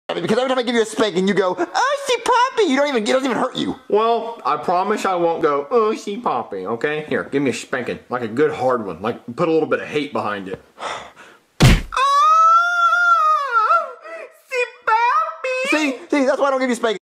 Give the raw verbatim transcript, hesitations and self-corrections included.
Because every time I give you a spanking, you go, oh, see, Poppy. You don't even, it doesn't even hurt you. Well, I promise I won't go, oh, see, Poppy, okay? Here, give me a spanking. Like a good hard one. Like, put a little bit of hate behind it. See, see, that's why I don't give you spanking.